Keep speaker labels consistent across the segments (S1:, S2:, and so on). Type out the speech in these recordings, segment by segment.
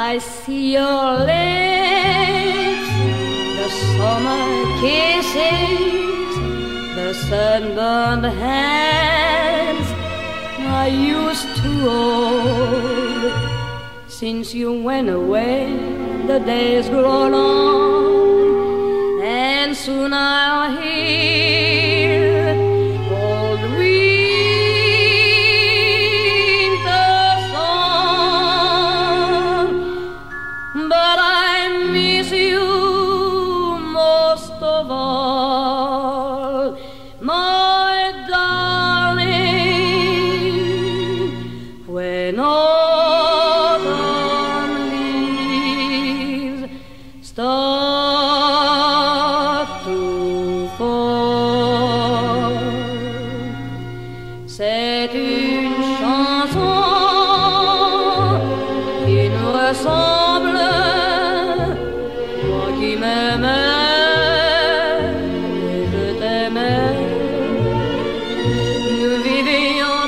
S1: I see your lips, the summer kisses, the sunburned hands I used to hold. Since you went away, the days grow long, and soon I'll hear old winter song. But I miss you most of all, my darling. When autumn leaves start to fall, c'est une chanson qui nous ressemble, moi qui m'aimais et je t'aimais. Nous vivions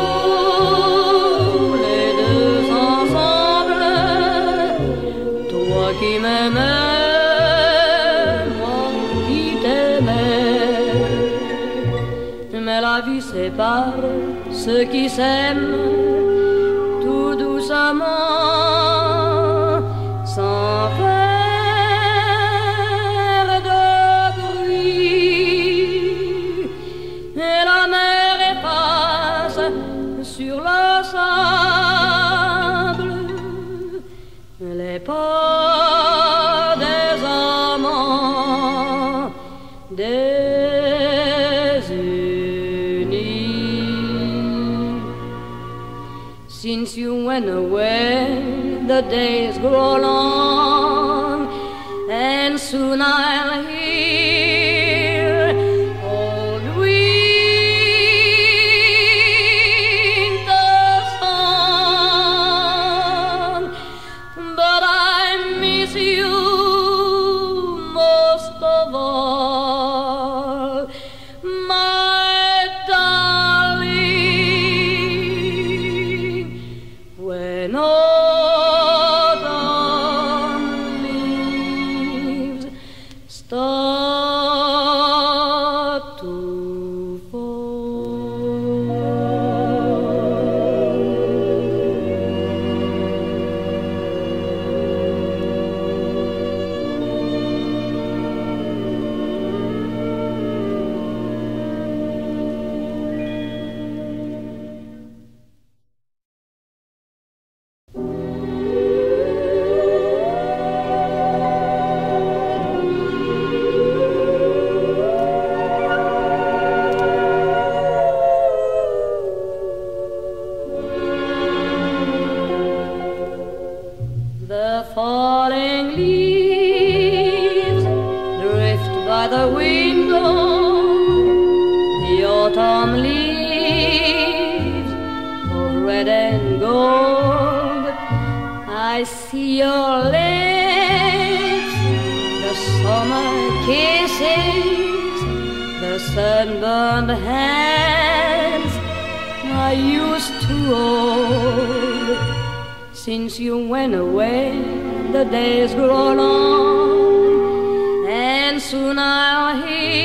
S1: tous les deux ensemble, toi qui m'aimais, moi qui t'aimais. Mais la vie sépare ceux qui s'aiment tout doucement, sans faire de bruit. Et la mer efface sur le sable les pas des amants désunis. Since you went away, the days grow long, and soon I'll hear old winter song. But I miss you most of all, my darling. When autumn leaves start to the falling leaves drift by the window, the autumn leaves of red and gold. I see your lips, the summer kisses, the sunburned hands I used to hold. Since you went away, the days grow long, and soon I'll hear